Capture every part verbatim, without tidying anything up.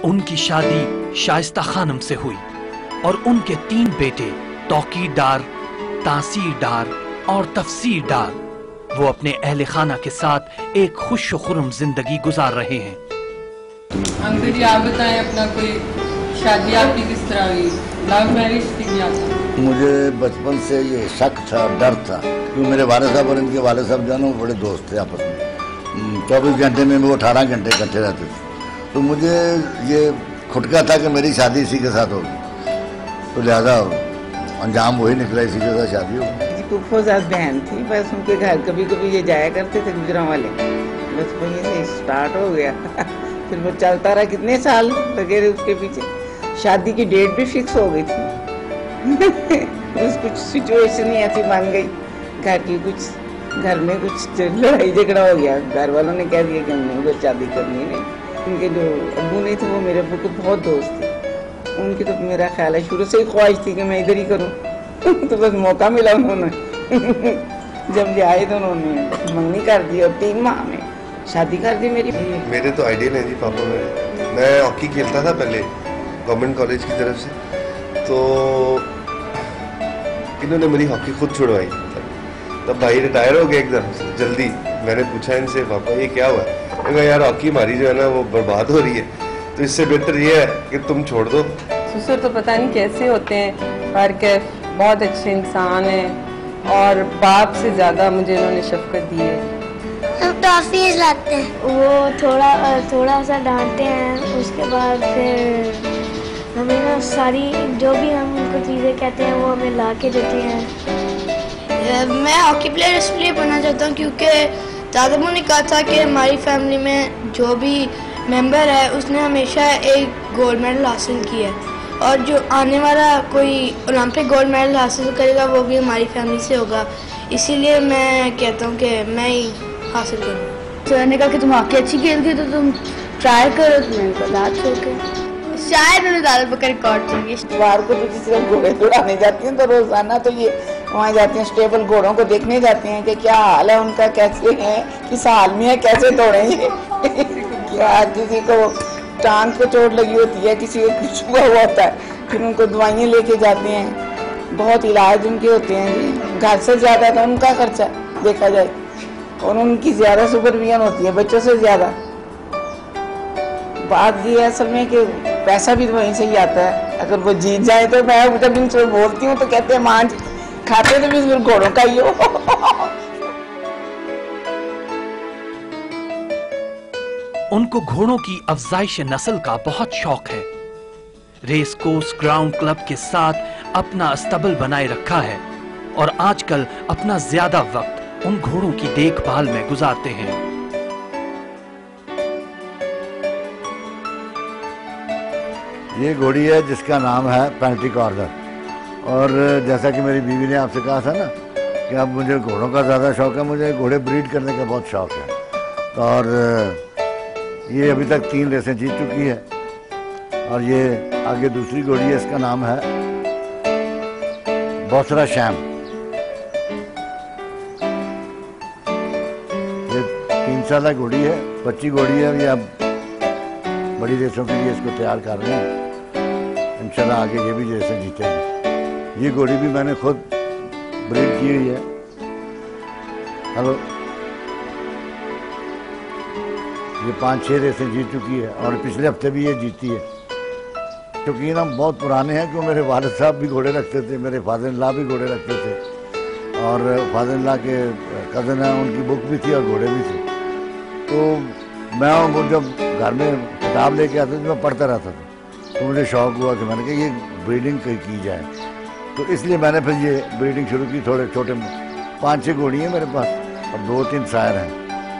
उनकी शादी शाइस्ता खानम से हुई और उनके तीन बेटे तौकीर डार, तासीर डार और तफसीर डार वो अपने अहले खाना के साथ एक खुश खुर्रम जिंदगी गुजार रहे हैं। अंकल जी आप बताएं अपना कोई शादी आपकी किस तरह हुई? लव मैरिज थी क्या? मुझे बचपन से ये शक था, डर था, क्योंकि मेरे वाले साहब और इनके वाले साहब जो है ना वो बड़े दोस्त थे आपस में। चौबीस घंटे में वो अठारह घंटे इकट्ठे रहते थे। तो मुझे ये खुटका था कि मेरी शादी इसी के साथ होगी, तो लिहाजा अंजाम वही निकला, इसी के साथ शादी होगी। फूफो सास बहन थी, बस उनके घर कभी कभी ये जाया करते थे गुजरा वाले, बस वहीं से स्टार्ट हो गया। फिर वो चलता रहा, कितने साल लगे रहे उसके पीछे। शादी की डेट भी फिक्स हो गई थी। उस कुछ सिचुएशन ही ऐसी बन गई घर की, कुछ घर में कुछ लड़ाई झगड़ा हो गया, घर वालों ने कह दिया कि हमने उधर शादी करनी नहीं। उनके जो अब्बू नहीं थे वो मेरे अब्बू को बहुत दोस्त थे, उनकी तो मेरा ख्याल है शुरू से ही ख्वाहिश थी कि मैं इधर ही करूँ। तो बस मौका मिला उन्होंने। जब ले आए तो उन्होंने मंगनी कर दी और तीन माह में शादी कर दी मेरी। मेरे तो आइडियल है जी पापा मेरे। मैं हॉकी खेलता था पहले गवर्नमेंट कॉलेज की तरफ से, तो इन्होंने मेरी हॉकी खुद छुड़वाई। तब भाई रिटायर हो गए एकदम से जल्दी। मैंने पूछा इनसे पापा ये क्या हुआ? मैंने यार हॉकी हमारी जो है ना वो बर्बाद हो रही है, तो इससे बेहतर ये है कि तुम छोड़ दो। ससुर तो पता नहीं कैसे होते हैं, पर के बहुत अच्छे इंसान हैं और बाप से ज़्यादा मुझे इन्होंने शफकत दी है। हम टॉफीज लाते हैं, वो थोड़ा थोड़ा सा डांटते हैं, उसके बाद फिर हमें ना सारी जो भी हम उनको चीज़ें कहते हैं वो हमें ला के देते हैं। मैं हॉकी प्लेयर इसलिए बनना चाहता हूँ क्योंकि दादाबू ने कहा था कि हमारी फैमिली में जो भी मेंबर है उसने हमेशा एक गोल्ड मेडल हासिल किया है, और जो आने वाला कोई ओलंपिक गोल्ड मेडल हासिल करेगा वो भी हमारी फैमिली से होगा। इसीलिए मैं कहता हूँ कि मैं ही हासिल करूँ। तो मैंने कहा कि तुम हॉकी अच्छी खेलती हो तो तुम ट्राई करो, तो मैंने कहा दाद छोड़ के शायद उन्हें दादा का रिकॉर्ड चाहिए। बाहर को तो किसी का घोड़े दौड़ाने जाती हैं तो रोजाना तो ये वहाँ जाती हैं, स्टेबल घोड़ों को देखने जाती हैं कि क्या हाल है उनका, कैसे है, किस हाल में है, कैसे दौड़ेंगे। क्या किसी को टांग को चोट लगी होती है, किसी को कुछ हुआ होता है, फिर उनको दवाइयाँ लेके जाते हैं, बहुत इलाज उनके होते हैं जी। घर से ज़्यादा तो उनका खर्चा देखा जाए और उनकी ज़्यादा सुपरविजन होती है बच्चों से ज़्यादा। बात ये है असल में कि पैसा भी वहीं से ही आता है। अगर वो जीत जाए तो मैं जब इनसे बोलती हूँ तो कहते हैं मां खाते तो भी फिर घोड़ों का ही हो। उनको घोड़ों की अफजाइश नस्ल का बहुत शौक है। रेस कोर्स ग्राउंड क्लब के साथ अपना अस्तबल बनाए रखा है और आजकल अपना ज्यादा वक्त उन घोड़ों की देखभाल में गुजारते हैं। ये घोड़ी है जिसका नाम है पेंटी कॉर्नर, और जैसा कि मेरी बीवी ने आपसे कहा था ना कि अब मुझे घोड़ों का ज़्यादा शौक है, मुझे घोड़े ब्रीड करने का बहुत शौक है। और ये अभी तक तीन रेसें जीत चुकी है। और ये आगे दूसरी घोड़ी है, इसका नाम है बौसरा शैम। ये तीन साल घोड़ी है, बच्ची घोड़ी है, और ये अब बड़ी रेसों के लिए इसको तैयार कर रहे हैं। इंशाल्लाह आगे ये भी रेसें जीतेगी। ये घोड़ी भी मैंने खुद ब्रीड की हुई है। हेलो, ये पाँच छः रेसें जीत चुकी है और पिछले हफ्ते भी ये जीती है। क्योंकि हम बहुत पुराने हैं, क्योंकि मेरे वालिद साहब भी घोड़े रखते थे, मेरे फादर इन लॉ भी घोड़े रखते थे, और फादर इन लॉ के कज़न हैं उनकी बुक भी थी और घोड़े भी थे। तो मैं वो जब घर में किताब लेके आता था मैं पढ़ता रहता था, तो मुझे शौक़ हुआ कि मैंने कहा ये ब्रीडिंग की जाए। तो इसलिए मैंने फिर ये ब्रीडिंग शुरू की। थोड़े छोटे पाँच छः घोड़ी हैं मेरे पास और दो तीन सायर हैं,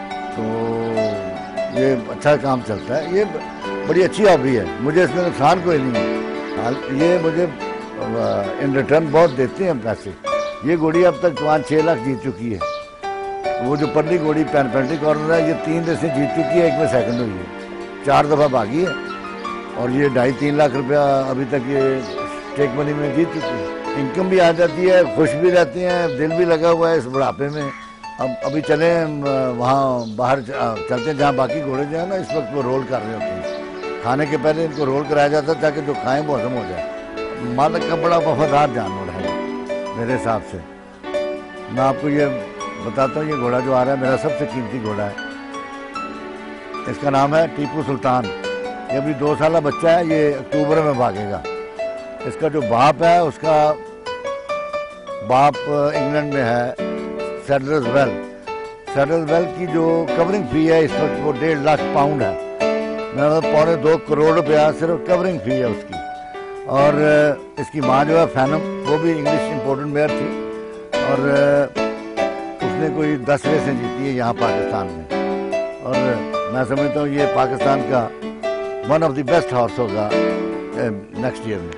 तो ये अच्छा काम चलता है। ये बड़ी अच्छी हॉबी है, मुझे इसमें नुकसान कोई नहीं है। ये मुझे इन रिटर्न बहुत देते हैं पैसे। ये घोड़ी अब तक पाँच छः लाख जीत चुकी है। वो जो पल्ली घोड़ी पेन पेंटी कॉर्नर है, ये तीन रेसें जीत चुकी है, एक में सेकंड हुई है, चार दफ़ा भागी है, और ये ढाई तीन लाख रुपया अभी तक ये स्टेक मनी में जीत चुकी है। इनकम भी आ जाती है, खुश भी रहती हैं, दिल भी लगा हुआ है इस बुढ़ापे में। अब अभी चले वहाँ बाहर चलते हैं जहाँ बाकी घोड़े जो है ना इस वक्त वो रोल कर रहे होते हैं, खाने के पहले इनको रोल कराया जाता है ताकि जो खाएं वो हजम हो जाए। मालिक का बड़ा वफादार जानवर है मेरे हिसाब से। मैं आपको ये बताता हूँ, ये घोड़ा जो आ रहा है मेरा सबसे कीमती घोड़ा है। इसका नाम है टीपू सुल्तान। ये अभी दो साल बच्चा है, ये अक्टूबर में भागेगा। इसका जो बाप है उसका बाप इंग्लैंड में है, सैडलर्स वेल। सैडलर्स वेल की जो कवरिंग फी है इस वक्त वो डेढ़ लाख पाउंड है, मतलब पौने दो करोड़ रुपया सिर्फ कवरिंग फी है उसकी। और इसकी माँ जो है फैनम, वो भी इंग्लिश इम्पोर्टेंट मेयर थी और उसने कोई दस रेसें जीती है यहाँ पाकिस्तान में। और मैं समझता हूँ ये पाकिस्तान का one of the best horse होगा नेक्स्ट ईयर में।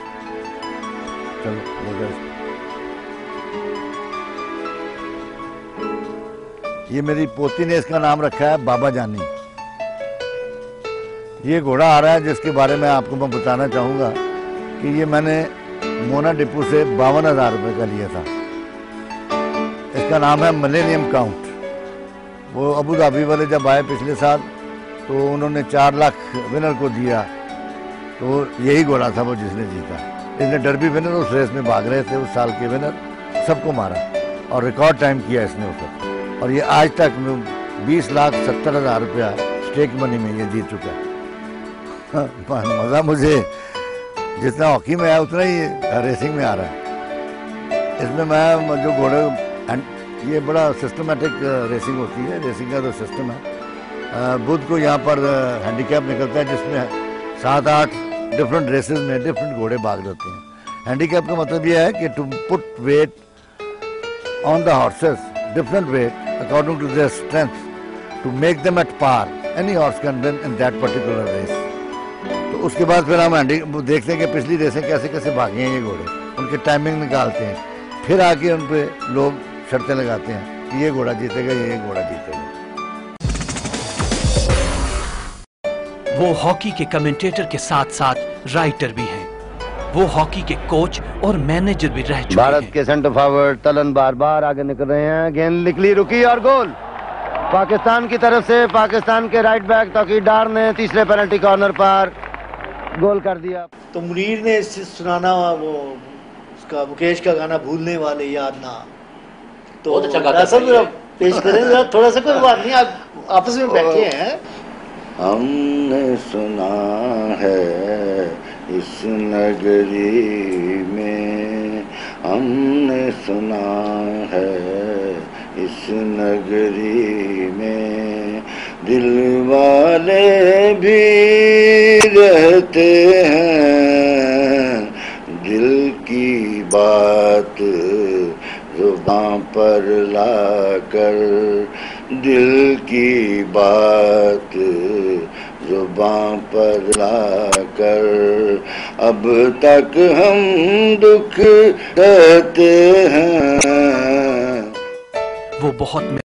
चलो ये मेरी पोती ने इसका नाम रखा है बाबा जानी। ये घोड़ा आ रहा है जिसके बारे में आपको मैं बताना चाहूँगा कि ये मैंने मोना डिपो से बावन हज़ार रुपये का लिया था। इसका नाम है मिलेनियम काउंट। वो अबू धाबी वाले जब आए पिछले साल तो उन्होंने चार लाख विनर को दिया, तो यही घोड़ा था वो जिसने जीता। इसने डर्बी विनर उस रेस में भाग रहे थे, उस साल के विनर, सबको मारा और रिकॉर्ड टाइम किया इसने उस वक्त। और ये आज तक बीस लाख सत्तर हज़ार रुपया स्टेक मनी में ये जीत चुका है। मज़ा मुझे जितना हॉकी में है उतना ही रेसिंग में आ रहा है। इसमें मैं जो घोड़े, ये बड़ा सिस्टमेटिक रेसिंग होती है, रेसिंग का जो सिस्टम है। बुध को यहाँ पर हैंडीकैप निकलता है जिसमें सात आठ डिफरेंट रेसेस में डिफरेंट घोड़े भाग जाते हैं। हैंडीकैप का मतलब ये है कि to put weight on the horses, different weight according to their strength, to make them at par. Any horse can win in that particular race. तो उसके बाद फिर हम देखते हैं कि पिछली रेसें कैसे कैसे भागे हैं ये घोड़े, उनके टाइमिंग निकालते हैं, फिर आके उन पे लोग शर्तें लगाते हैं कि ये घोड़ा जीतेगा, ये घोड़ा जीतेगा। वो हॉकी के कमेंटेटर के साथ साथ राइटर भी हैं। वो हॉकी के कोच और मैनेजर भी रह चुके भारत हैं। के सेंटर फॉरवर्ड तलन बार बार आगे निकल रहे हैं, गेंद निकली, रुकी और गोल पाकिस्तान की तरफ से। पाकिस्तान के राइट बैक तौकीर डार ने तीसरे पेनल्टी कॉर्नर पर गोल कर दिया। तो मुनीर ने सुनाना वो उसका मुकेश का गाना भूलने वाले याद ना, तो सब पेश करें थोड़ा सा। कोई बात नहीं, आप आपस में बैठे हैं। हमने सुना है इस नगरी में, हमने सुना है इस नगरी में, दिल वाले भी रहते हैं, दिल की बात जुबां पर लाकर, दिल की बात जुबां पर लाकर, अब तक हम दुख सहते हैं। वो बहुत